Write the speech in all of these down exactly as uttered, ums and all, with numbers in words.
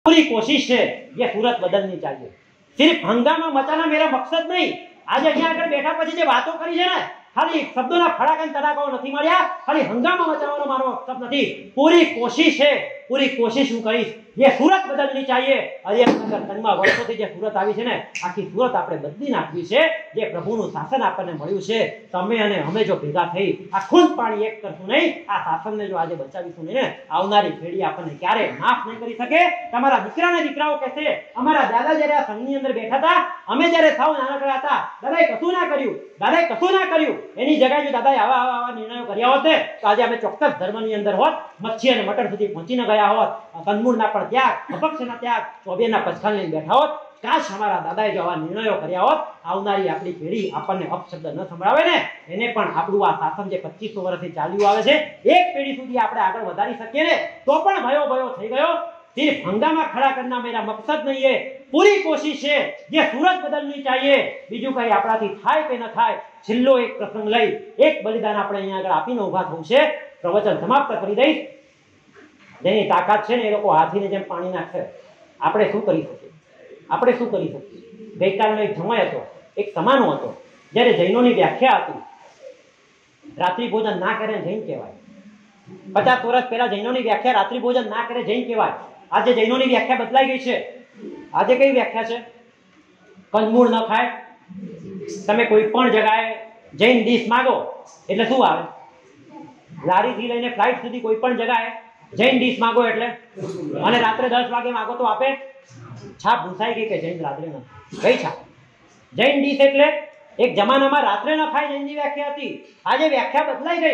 पूरी कोशिश है ये सूरत बदलनी चाहिए। सिर्फ हंगामा मचाना मेरा मकसद नहीं। आज अहीं આગળ બેઠા પછી જે વાતો કરી છે ને ખાલી શબ્દોના ખડાકા અને તડાકાઓ નથી મળ્યા, ખાલી હંગામા મચાવવાનો મારો મકસદ નથી। पूरी कोशिश है, पूरी कोशिश હું કરીશ ये सूरत बदलनी चाहिए। હરિયાનગર તનમાં વર્ષોથી જે सूरत આવી છે ને આખી सूरत આપણે બદલી નાખવી છે। જે પ્રભુનું શાસન આપણને મળ્યું છે તમે અને અમે જો ભેગા થઈ આ ખૂન પાણી એક કરશું નહીં, આ શાસનને જો આજે બચાવીશું નહીં ને આવનારી પેઢી આપણને ક્યારે માફ નહીં કરી શકે। તમારા દીકરાને દીકરાઓ કહેશે અમારા દાદા જ્યારે આ સંઘની અંદર બેઠા હતા અમે જ્યારે સાવ નાનકડા હતા દાદાએ કશું ના કર્યું, દાદાએ કશું ના કર્યું। એની જગ્યાએ જો દાદાએ આવા આવા નિર્ણયો કર્યા હોત ને તો આજે અમે ચોક્કસ ધર્મની અંદર હોત, મચ્છી અને મટર સુધી પહોંચી ન ગયા હોત, કંદમૂળના પણ ત્યાગ, અપક્ષના ત્યાગ, ચોબેના પછખાણ લઈને બેઠા હોત। કાશ અમારા દાદાએ જો આવા નિર્ણયો કર્યા હોત આવનારી આપણી પેઢી આપણને અપશબ્દ ન સંભળાવે ને એને પણ આપણું આ શાસન જે પચીસો વર્ષથી ચાલ્યું આવે છે એક પેઢી સુધી આપણે આગળ વધારી શકીએ ને તો પણ ભયો ભયો થઈ ગયો। सिर्फ हंगामा खड़ा करना मेरा मकसद नहीं है, पूरी कोशिश है ये सूरत बदलनी चाहिए। बीजू कई आपणाथी थाय के न थाय छेल्लो एक प्रसंग लई एक बलिदान आपणे अहींया આગળ આપીને ઊભા થવું છે। प्रवचन समाप्त કરી દઈશ। જેની તાકાત છે ને એ લોકો હાથીને જેમ પાણી નાખે, આપણે શું કરી શકીએ? આપણે શું કરી શકીએ? ગઈકાલનો એક સમય હતો, એક સમાનો હતો જ્યારે જૈનોની વ્યાખ્યા હતી રાત્રિ ભોજન ના કરે જૈન કહેવાય। પચાસ વર્ષ પહેલા જૈનોની વ્યાખ્યા રાત્રિ ભોજન ના કરે જૈન કહેવાય। આજે જૈનોની વ્યાખ્યા બદલાઈ ગઈ છે। આજે કઈ व्याख्या છે? કંદમૂળ ન ખાય। તમે કોઈ પણ જગ્યાએ જૈન ડીશ માંગો એટલે શું આવે? લારીથી લઈને ફ્લાઇટ સુધી કોઈ પણ જગ્યાએ જૈન ડીશ માંગો એટલે અને રાત્રે દસ વાગે માંગો તો આપે? છાપ ભૂસાઈ ગઈ કે જૈન રાત્રે ન ગઈ છાપ। જૈન ડીશ એટલે એક જમાનામાં રાત્રે ન ખાય જૈનની વ્યાખ્યા હતી, આજે વ્યાખ્યા બદલાઈ ગઈ।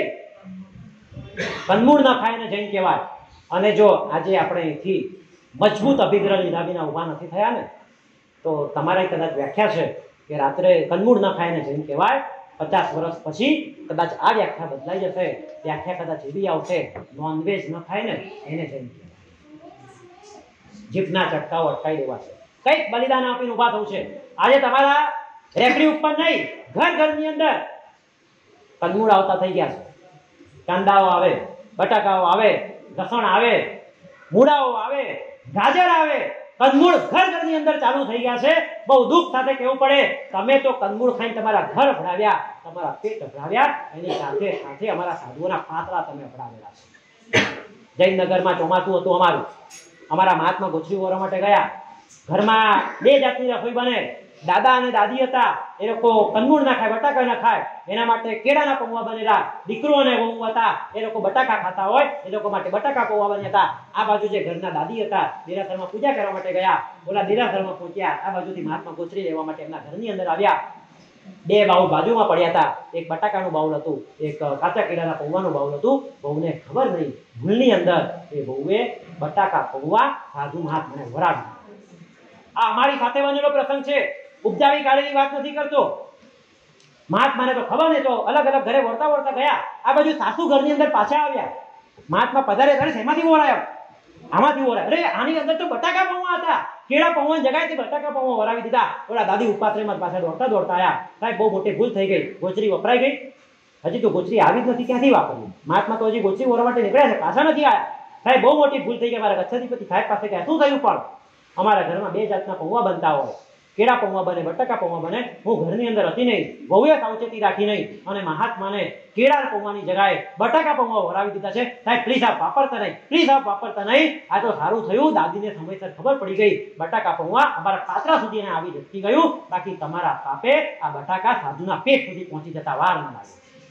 કંદમૂળ ન ખાય ને જૈન કહેવાય। અને જો આજે આપણે અહીંથી મજબૂત અભિગ્રહ લીધા વિના ઊભા નથી થયા ને તો તમારે કદાચ વ્યાખ્યા છે કે રાત્રે કંદમૂળ ન ખાય ને જૈન કહેવાય। પચાસ વર્ષ પછી કદાચ આ વ્યાખ્યા બદલાઈ જશે, વ્યાખ્યા કદાચ એવી આવશે નોનવેજ ન ખાય ને એને જૈન કહેવાય। જીભના ચટકાઓ અટકાઈ દેવા છે, કંઈક બલિદાન આપીને ઊભા થવું છે। આજે તમારા રેકડી ઉપર નહીં ઘર ઘરની અંદર કંદમૂળ આવતા થઈ ગયા છે। કાંદાઓ આવે, બટાકાઓ આવે, લસણ આવે, મૂળાઓ આવે, ગાજર આવે, કંદમૂળ ઘર ઘરની અંદર ચાલુ થઈ ગયા છે। બહુ દુઃખ સાથે કહેવું પડે તમે તો કંદમૂળ ખાઈને તમારા ઘર ભરાવ્યા, તમારા પેટ ભરાવ્યા, એની સાથે સાથે અમારા સાધુઓના પાતળા તમે ભરાવેલા છે। જૈનનગરમાં ચોમાસું હતું અમારું, અમારા મહાત્મા ગોચરી વોરા માટે ગયા। ઘરમાં બે જાતની રસોઈ બને। દાદા અને દાદી હતા એ લોકો કંદમૂળ ના ખાય, બટાકા ના ખાય, એના માટે કેળાના પૌવા બનેલા। દીકરો અને વહુ હતા એ લોકો બટાકા ખાતા હોય એ લોકો માટે બટાકા પૌવા બન્યા હતા। આ બાજુ જે ઘરના દાદી હતા દેરાસરમાં પૂજા કરવા માટે ગયા, ઓલા દેરાસરમાં પહોંચ્યા, આ બાજુથી મહાત્મા ગોચરી લેવા માટે એમના ઘરની અંદર આવ્યા। બે બાઉલ બાજુમાં પડ્યા હતા, એક બટાકાનું બાઉલ હતું, એક કાચા કેળાના પૌવાનું બાઉલ હતું। વહુને ખબર નહીં ભૂલની અંદર એ વહુએ બટાકા પૌવા સાધુ મહાત્માને વરાવ્યા। આ અમારી સાથે બનેલો પ્રસંગ છે, ઉપજાવી કાઢેલી વાત નથી કરતો। મહાત્માને તો ખબર નહીં તો અલગ અલગ ઘરે વળતા વળતા ગયા, આ બાજુ સાસુ ઘરની અંદર પાછા આવ્યા। મહાત્મા પધારે ત્યારે એમાંથી વરાયો, આમાંથી વરાય, અરે આની અંદર તો બટાકા પૌવા હતા, કેળા પૌવાની જગ્યાએ બટાકા પૌવા વરાવી દીધા। ઓલા દાદી ઉપાત્રેમાં પાછા દોડતા દોડતા આયા, સાહેબ બહુ મોટી ભૂલ થઈ ગઈ, ગોચરી વપરાઈ ગઈ। હજી તો ગોચરી આવી જ નથી, ક્યાંથી વાપરવી? મહાત્મા તો હજી ગોચરી વરવા માટે નીકળ્યા છે, પાછા નથી આવ્યા। સાહેબ બહુ મોટી ભૂલ થઈ ગઈ, મારા ગચ્છાધિપતિ સાહેબ પાસે ગયા, શું થયું? પણ અમારા ઘરમાં બે જાતના પૌવા બનતા હોય, કેળા પૌવા બને, બટાકા પૌવા બને। હું ઘરની અંદર હતી નહીં, વહુએ સાવચેતી રાખી નહીં અને મહાત્માને કેળા પૌવાની જગ્યાએ બટાકા પૌવા વરાવી દીધા છે। સાહેબ પ્લીઝ આપ વાપરતા નહીં, પ્લીઝ આપ વાપરતા નહીં। આ તો સારું થયું દાદીને સમયસર ખબર પડી ગઈ, બટાકા પૌવા અમારા પાત્રા સુધી આવી જતી ગયું, બાકી તમારા પાપે આ બટાકા સાધુના પેટ સુધી પહોંચી જતા વાર ન લાગે।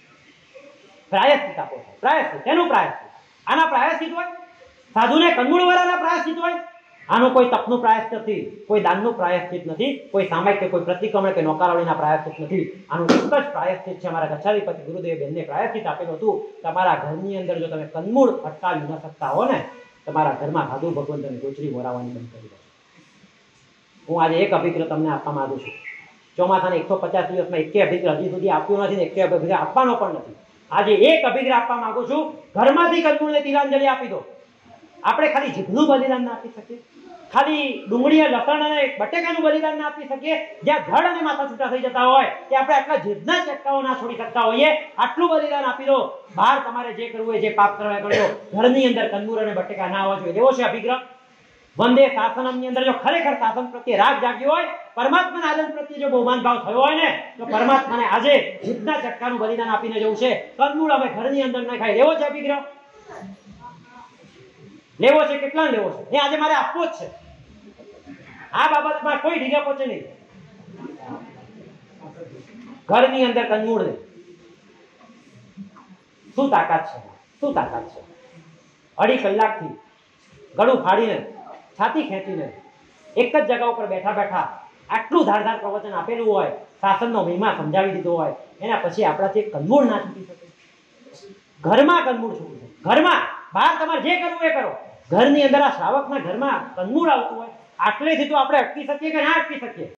પ્રાયશ્ચિત આપો, પ્રાયશ્ચિત, તેનું પ્રાયશ્ચિત, આના પ્રાયશ્ચિત હોય, સાધુને કંદમૂળ વાળાના પ્રાયશ્ચિત હોય। આનું કોઈ તપનું પ્રાયશ્ચિત નથી, કોઈ દાનનું પ્રાયશ્ચિત નથી, કોઈ સામાયિક કે કોઈ પ્રતિક્રમણ કે નોકારવણીના પ્રાયશ્ચિત નથી। આનું એક જ પ્રાયશ્ચિત છે, અમારા ગચ્છાધિપતિ ગુરુદેવ બેનને પ્રાયશ્ચિત આપેલું હતું। તમારા ઘરની અંદર જો તમે કંદમૂળ અટકાવી ન શકતા હો ને તમારા ઘરમાં સાધુ ભગવંતની ગોચરી વરાવવાની બંધ કરી દો। હું આજે એક અભિગ્રહ તમને આપવા માંગુ છું। ચોમાસાના એકસો પચાસ દિવસમાં એકે અભિગ્રહ હજી સુધી આપ્યો નથી ને એકે અભિગ્રહ આપવાનો પણ નથી। આજે એક અભિગ્રહ આપવા માંગુ છું, ઘરમાંથી કંદમૂળને તિલાંજલિ આપી દો। આપણે ખાલી જીભનું બલિદાન ના આપી શકીએ, ખાલી ડુંગળી લસણ અને બટેકાનું બલિદાન ના આપી શકીએ, જ્યાં ધડ અને માથા છૂટા થઈ જતા હોય કે આપણે આટલા જીભના ચટકાઓ ના છોડી શકતા હોઈએ, આટલું બલિદાન આપી દો। બહાર તમારે જે કરવું હોય, જે પાપ કરવા કરજો, ઘરની અંદર કંદમૂળ અને બટેકા ના આવવા જોઈએ, એવો છે અભિગ્રહ। વંદે શાસનમ ની અંદર જો ખરેખર શાસન પ્રત્યે રાગ જાગ્યો હોય, પરમાત્માના આનંદ પ્રત્યે જો બહુમાન ભાવ થયો હોય ને, તો પરમાત્માને આજે જીતના ચક્કાનું બલિદાન આપીને જવું છે. કંદમૂળ અમે ઘરની અંદર ન ખાય. લેવો છે અભિગ્રહ? લેવો છે? કેટલા લેવો છે? એ આજે મારે આપવો જ છે. આ બાબતમાં કોઈ ઢીલા પહોંચે નહીં. ઘરની અંદર કંદમૂળ નહીં. શું તાકાત છે? શું તાકાત છે? અઢી કલાકથી ગળું ફાડીને, છાતી ખેંચીને, એક જ જગા ઉપર બેઠા બેઠા આટલું ધારદાર પ્રવચન આપેલું હોય, શાસનનો મહિમા સમજાવી દીધો હોય, એના પછી આપણાથી એક કંદમૂળ ના છૂટી શકે. ઘરમાં કંદમૂળ છૂટવું છે. ઘરમાં. બહાર તમારે જે કરવું એ કરો. ઘરની અંદર આ શ્રાવકના ઘરમાં કંદમૂળ આવતું હોય, આટલેથી તો આપણે અટકી શકીએ કે ના અટકી શકીએ?